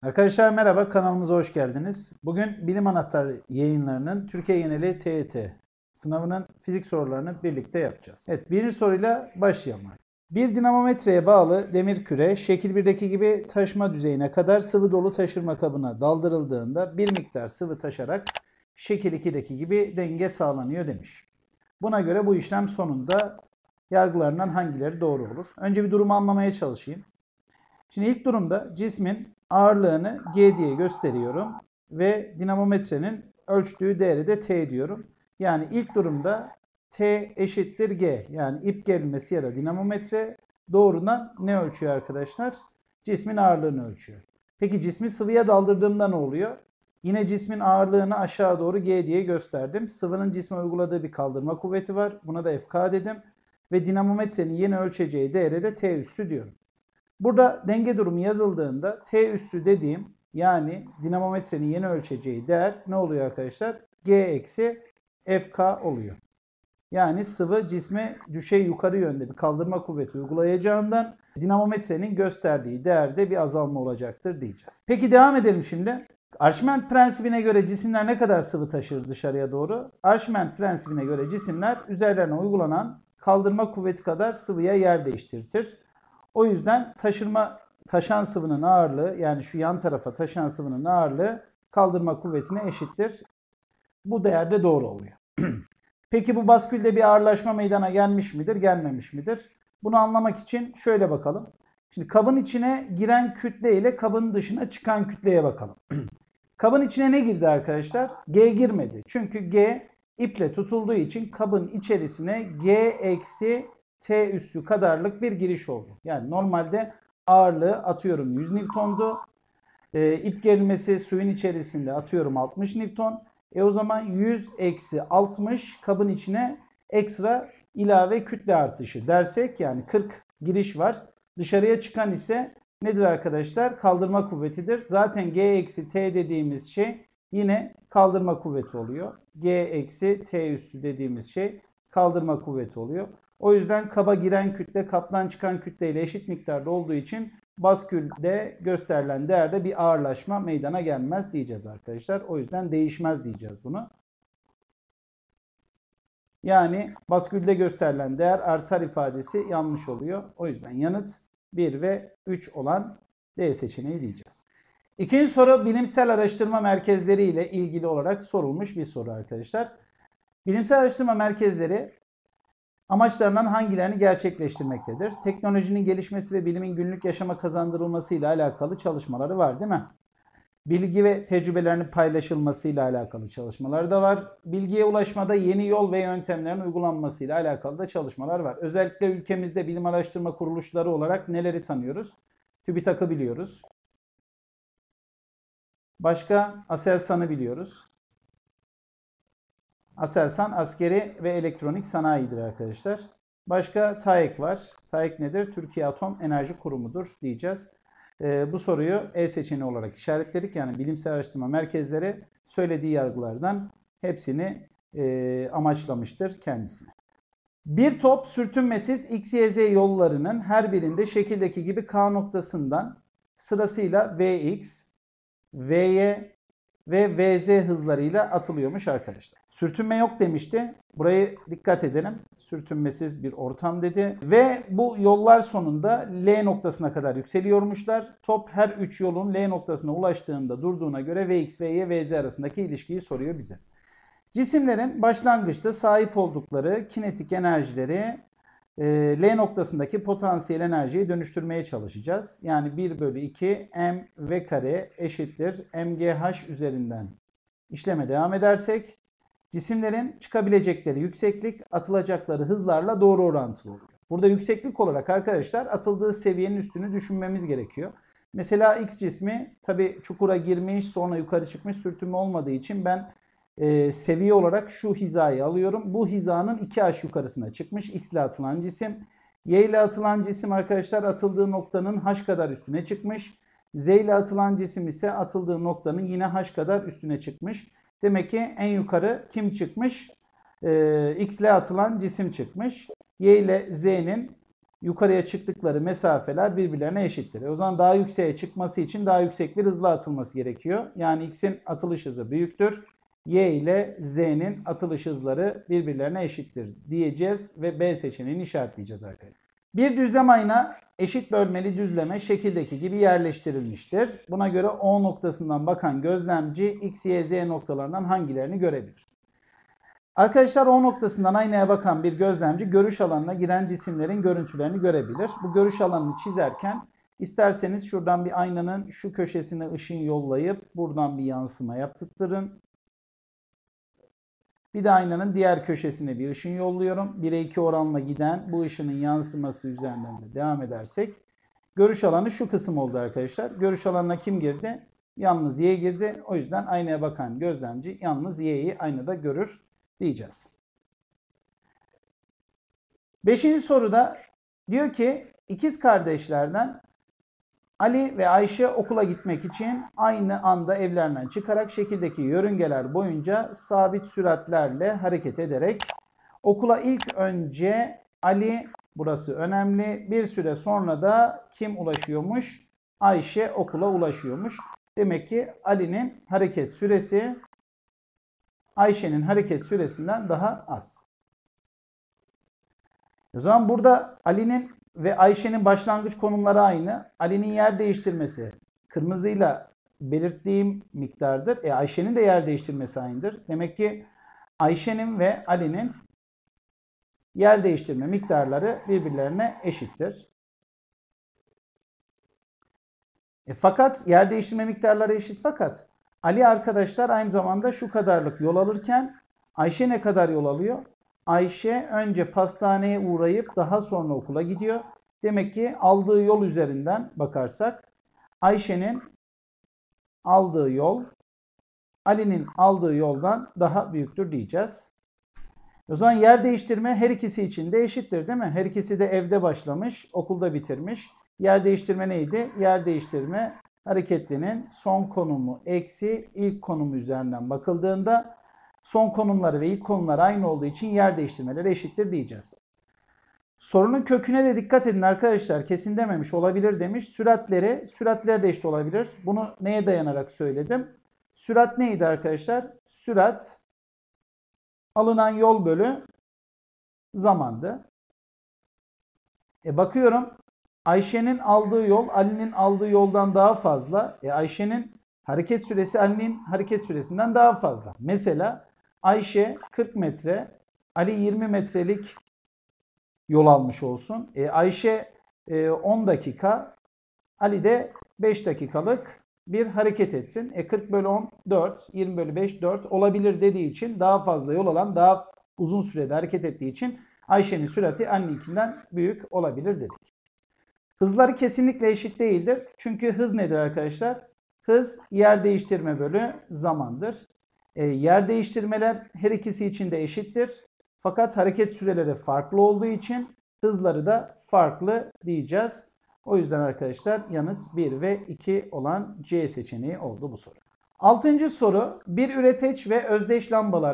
Arkadaşlar merhaba, kanalımıza hoş geldiniz. Bugün Bilim Anahtarı yayınlarının Türkiye geneli TYT sınavının fizik sorularını birlikte yapacağız. Evet, birinci soruyla başlayalım. Bir dinamometreye bağlı demir küre şekil 1'deki gibi taşma düzeyine kadar sıvı dolu taşırma kabına daldırıldığında bir miktar sıvı taşarak şekil 2'deki gibi denge sağlanıyor demiş. Buna göre bu işlem sonunda yargılarından hangileri doğru olur? Önce bir durumu anlamaya çalışayım. Şimdi ilk durumda cismin ağırlığını G diye gösteriyorum ve dinamometrenin ölçtüğü değeri de T diyorum. Yani ilk durumda T eşittir G. Yani ip gerilmesi ya da dinamometre doğrudan ne ölçüyor arkadaşlar? Cismin ağırlığını ölçüyor. Peki cismi sıvıya daldırdığımda ne oluyor? Yine cismin ağırlığını aşağı doğru G diye gösterdim. Sıvının cisme uyguladığı bir kaldırma kuvveti var. Buna da Fk dedim. Ve dinamometrenin yeni ölçeceği değere de T üssü diyorum. Burada denge durumu yazıldığında T üssü dediğim yani dinamometrenin yeni ölçeceği değer ne oluyor arkadaşlar? G eksi Fk oluyor. Yani sıvı cisme düşey yukarı yönde bir kaldırma kuvveti uygulayacağından dinamometrenin gösterdiği değerde bir azalma olacaktır diyeceğiz. Peki devam edelim şimdi. Arşimed prensibine göre cisimler ne kadar sıvı taşır dışarıya doğru? Arşimed prensibine göre cisimler üzerlerine uygulanan kaldırma kuvveti kadar sıvıya yer değiştirtir. O yüzden taşan sıvının ağırlığı yani şu yan tarafa taşan sıvının ağırlığı kaldırma kuvvetine eşittir. Bu değer de doğru oluyor. Peki bu baskülde bir ağırlaşma meydana gelmiş midir, gelmemiş midir? Bunu anlamak için şöyle bakalım. Şimdi kabın içine giren kütle ile kabın dışına çıkan kütleye bakalım. Kabın içine ne girdi arkadaşlar? G girmedi. Çünkü G iple tutulduğu için kabın içerisine G eksi T üssü kadarlık bir giriş oldu. Yani normalde ağırlığı atıyorum 100 Newton'du. İp gerilmesi suyun içerisinde atıyorum 60 Newton. O zaman 100 eksi 60 kabın içine ekstra ilave kütle artışı dersek yani 40 giriş var. Dışarıya çıkan ise nedir arkadaşlar? Kaldırma kuvvetidir. Zaten G eksi T dediğimiz şey yine kaldırma kuvveti oluyor. G eksi T üssü dediğimiz şey kaldırma kuvveti oluyor. O yüzden kaba giren kütle kaptan çıkan kütle ile eşit miktarda olduğu için baskülde gösterilen değerde bir ağırlaşma meydana gelmez diyeceğiz arkadaşlar. O yüzden değişmez diyeceğiz bunu. Yani baskülde gösterilen değer artar ifadesi yanlış oluyor. O yüzden yanıt 1 ve 3 olan D seçeneği diyeceğiz. İkinci soru bilimsel araştırma merkezleri ile ilgili olarak sorulmuş bir soru arkadaşlar. Bilimsel araştırma merkezleri amaçlarından hangilerini gerçekleştirmektedir? Teknolojinin gelişmesi ve bilimin günlük yaşama kazandırılması ile alakalı çalışmaları var değil mi? Bilgi ve tecrübelerinin paylaşılması ile alakalı çalışmalar da var. Bilgiye ulaşmada yeni yol ve yöntemlerin uygulanması ile alakalı da çalışmalar var. Özellikle ülkemizde bilim araştırma kuruluşları olarak neleri tanıyoruz? TÜBİTAK'ı biliyoruz. Başka Aselsan'ı biliyoruz. Aselsan askeri ve elektronik sanayidir arkadaşlar. Başka TAEK var. TAEK nedir? Türkiye Atom Enerji Kurumu'dur diyeceğiz. Bu soruyu E seçeneği olarak işaretledik. Yani bilimsel araştırma merkezleri söylediği yargılardan hepsini amaçlamıştır kendisine. Bir top sürtünmesiz X, Y, Z yollarının her birinde şekildeki gibi K noktasından sırasıyla Vx, Vy ve Vz hızlarıyla atılıyormuş arkadaşlar. Sürtünme yok demişti. Burayı dikkat edelim. Sürtünmesiz bir ortam dedi. Ve bu yollar sonunda L noktasına kadar yükseliyormuşlar. Top her 3 yolun L noktasına ulaştığında durduğuna göre Vx, Vy, Vz arasındaki ilişkiyi soruyor bize. Cisimlerin başlangıçta sahip oldukları kinetik enerjileri L noktasındaki potansiyel enerjiye dönüştürmeye çalışacağız. Yani 1 bölü 2 m v kare eşittir mgh üzerinden işleme devam edersek cisimlerin çıkabilecekleri yükseklik atılacakları hızlarla doğru orantılı oluyor. Burada yükseklik olarak arkadaşlar atıldığı seviyenin üstünü düşünmemiz gerekiyor. Mesela X cismi tabi çukura girmiş sonra yukarı çıkmış sürtünme olmadığı için ben seviye olarak şu hizayı alıyorum. Bu hizanın 2h yukarısına çıkmış X ile atılan cisim. Y ile atılan cisim arkadaşlar atıldığı noktanın h kadar üstüne çıkmış. Z ile atılan cisim ise atıldığı noktanın yine h kadar üstüne çıkmış. Demek ki en yukarı kim çıkmış? X ile atılan cisim çıkmış. Y ile Z'nin yukarıya çıktıkları mesafeler birbirlerine eşittir. O zaman daha yükseğe çıkması için daha yüksek bir hızla atılması gerekiyor. Yani X'in atılış hızı büyüktür. Y ile Z'nin atılış hızları birbirlerine eşittir diyeceğiz ve B seçeneğini işaretleyeceğiz arkadaşlar. Bir düzlem ayna eşit bölmeli düzleme şekildeki gibi yerleştirilmiştir. Buna göre O noktasından bakan gözlemci X, Y, Z noktalarından hangilerini görebilir? Arkadaşlar O noktasından aynaya bakan bir gözlemci görüş alanına giren cisimlerin görüntülerini görebilir. Bu görüş alanını çizerken isterseniz şuradan bir aynanın şu köşesine ışın yollayıp buradan bir yansıma yaptırtırın. Bir de aynanın diğer köşesine bir ışın yolluyorum. 1'e 2 oranla giden bu ışının yansıması üzerinden de devam edersek görüş alanı şu kısım oldu arkadaşlar. Görüş alanına kim girdi? Yalnız Y girdi. O yüzden aynaya bakan gözlemci yalnız Y'yi aynada görür diyeceğiz. 5. soruda diyor ki ikiz kardeşlerden Ali ve Ayşe okula gitmek için aynı anda evlerinden çıkarak şekildeki yörüngeler boyunca sabit süratlerle hareket ederek okula ilk önce Ali, burası önemli, bir süre sonra da kim ulaşıyormuş? Ayşe okula ulaşıyormuş. Demek ki Ali'nin hareket süresi Ayşe'nin hareket süresinden daha az. O zaman burada Ali'nin ve Ayşe'nin başlangıç konumları aynı. Ali'nin yer değiştirmesi kırmızıyla belirttiğim miktardır. Ayşe'nin de yer değiştirmesi aynıdır. Demek ki Ayşe'nin ve Ali'nin yer değiştirme miktarları birbirlerine eşittir. Fakat yer değiştirme miktarları eşit fakat Ali arkadaşlar aynı zamanda şu kadarlık yol alırken Ayşe ne kadar yol alıyor? Ayşe önce pastaneye uğrayıp daha sonra okula gidiyor. Demek ki aldığı yol üzerinden bakarsak Ayşe'nin aldığı yol Ali'nin aldığı yoldan daha büyüktür diyeceğiz. O zaman yer değiştirme her ikisi için de eşittir değil mi? Her ikisi de evde başlamış, okulda bitirmiş. Yer değiştirme neydi? Yer değiştirme hareketlinin son konumu eksi ilk konumu üzerinden bakıldığında son konumları ve ilk konumlar aynı olduğu için yer değiştirmeleri eşittir diyeceğiz. Sorunun köküne de dikkat edin arkadaşlar. Kesin dememiş, olabilir demiş. Süratler de eşit olabilir. Bunu neye dayanarak söyledim? Sürat neydi arkadaşlar? Sürat alınan yol bölü zamandı. Bakıyorum Ayşe'nin aldığı yol Ali'nin aldığı yoldan daha fazla. Ayşe'nin hareket süresi Ali'nin hareket süresinden daha fazla. Mesela Ayşe 40 metre, Ali 20 metrelik yol almış olsun. Ayşe 10 dakika, Ali de 5 dakikalık bir hareket etsin. 40 bölü 10 4, 20 bölü 5 4 olabilir dediği için daha fazla yol alan daha uzun sürede hareket ettiği için Ayşe'nin sürati Ali'ninkinden büyük olabilir dedik. Hızları kesinlikle eşit değildir. Çünkü hız nedir arkadaşlar? Hız yer değiştirme bölü zamandır. Yer değiştirmeler her ikisi için de eşittir. Fakat hareket süreleri farklı olduğu için hızları da farklı diyeceğiz. O yüzden arkadaşlar yanıt 1 ve 2 olan C seçeneği oldu bu soru. 6. soru bir üreteç ve özdeş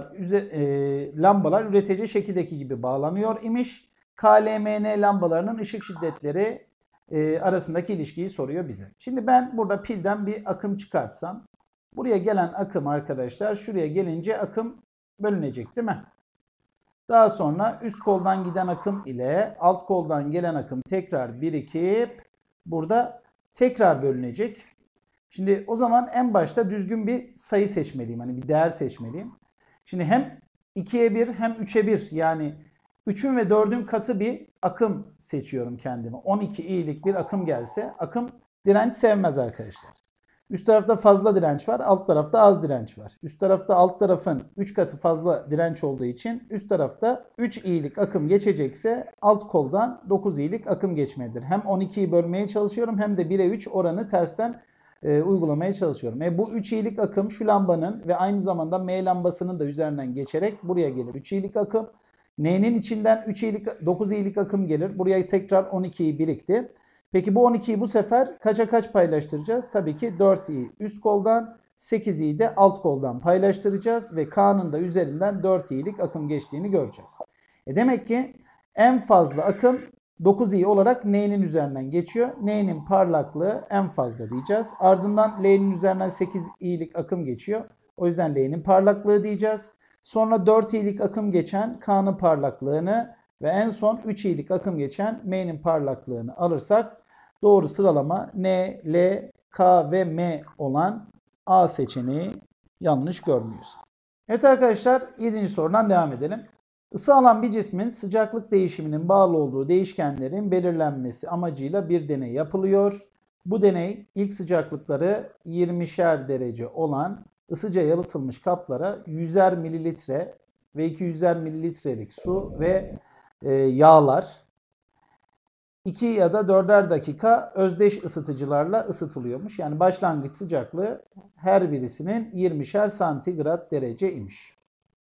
lambalar üretici şekildeki gibi bağlanıyor imiş. KLMN lambalarının ışık şiddetleri arasındaki ilişkiyi soruyor bize. Şimdi ben burada pilden bir akım çıkartsam buraya gelen akım arkadaşlar şuraya gelince akım bölünecek değil mi? Daha sonra üst koldan giden akım ile alt koldan gelen akım tekrar birikip burada tekrar bölünecek. Şimdi o zaman en başta düzgün bir sayı seçmeliyim. Hani bir değer seçmeliyim. Şimdi hem 2'ye 1 hem 3'e 1 yani 3'ün ve 4'ün katı bir akım seçiyorum kendime. 12 i'lik bir akım gelse akım direnç sevmez arkadaşlar. Üst tarafta fazla direnç var, alt tarafta az direnç var. Üst tarafta alt tarafın 3 katı fazla direnç olduğu için üst tarafta 3 i'lik akım geçecekse alt koldan 9 i'lik akım geçmelidir. Hem 12'yi bölmeye çalışıyorum hem de 1'e 3 oranı tersten uygulamaya çalışıyorum. Bu 3 i'lik akım şu lambanın ve aynı zamanda M lambasının da üzerinden geçerek buraya gelir. 3 i'lik akım. N'nin içinden 9 i'lik akım gelir. Buraya tekrar 12'yi birikti. Peki bu 12'yi bu sefer kaça kaç paylaştıracağız? Tabii ki 4i üst koldan, 8i'yi de alt koldan paylaştıracağız ve K'nın da üzerinden 4i'lik akım geçtiğini göreceğiz. Demek ki en fazla akım 9i olarak n'nin üzerinden geçiyor. N'nin parlaklığı en fazla diyeceğiz. Ardından L'nin üzerinden 8i'lik akım geçiyor. O yüzden L'nin parlaklığı diyeceğiz. Sonra 4i'lik akım geçen K'nın parlaklığını ve en son 3i'lik akım geçen M'nin parlaklığını alırsak doğru sıralama N, L, K ve M olan A seçeneği, yanlış görmüyorsa. Evet arkadaşlar, 7. sorudan devam edelim. Isı alan bir cismin sıcaklık değişiminin bağlı olduğu değişkenlerin belirlenmesi amacıyla bir deney yapılıyor. Bu deney ilk sıcaklıkları 20'şer derece olan ısıca yalıtılmış kaplara 100'er mililitre ve 200'er mililitrelik su ve yağlar 2 ya da 4'er dakika özdeş ısıtıcılarla ısıtılıyormuş. Yani başlangıç sıcaklığı her birisinin 20'şer santigrat derece imiş.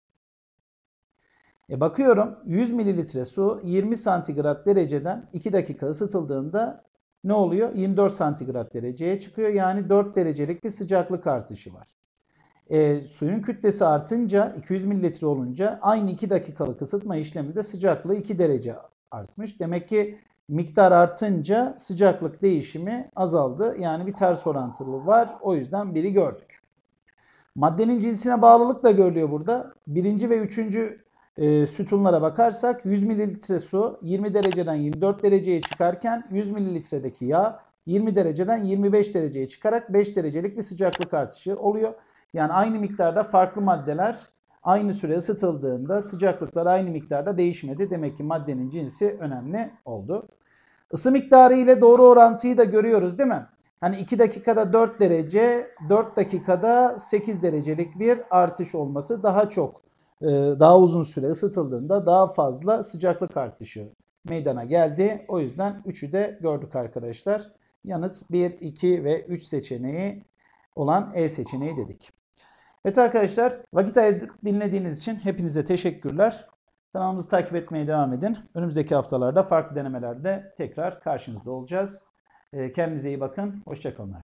Bakıyorum 100 mililitre su 20 santigrat dereceden 2 dakika ısıtıldığında ne oluyor? 24 santigrat dereceye çıkıyor. Yani 4 derecelik bir sıcaklık artışı var. Suyun kütlesi artınca 200 mililitre olunca aynı 2 dakikalık ısıtma işleminde sıcaklığı 2 derece artmış. Demek ki miktar artınca sıcaklık değişimi azaldı. Yani bir ters orantılı var. O yüzden biri gördük. Maddenin cinsine bağlılık da görülüyor burada. Birinci ve üçüncü sütunlara bakarsak 100 mililitre su 20 dereceden 24 dereceye çıkarken 100 mililitredeki yağ 20 dereceden 25 dereceye çıkarak 5 derecelik bir sıcaklık artışı oluyor. Yani aynı miktarda farklı maddeler aynı süre ısıtıldığında sıcaklıklar aynı miktarda değişmedi. Demek ki maddenin cinsi önemli oldu. Isı miktarı ile doğru orantıyı da görüyoruz değil mi? Hani 2 dakikada 4 derece, 4 dakikada 8 derecelik bir artış olması daha uzun süre ısıtıldığında daha fazla sıcaklık artışı meydana geldi. O yüzden 3'ü de gördük arkadaşlar. Yanıt 1, 2 ve 3 seçeneği olan E seçeneği dedik. Evet arkadaşlar, vakit ayırıp dinlediğiniz için hepinize teşekkürler. Kanalımızı takip etmeye devam edin. Önümüzdeki haftalarda farklı denemelerde tekrar karşınızda olacağız. Kendinize iyi bakın. Hoşça kalın.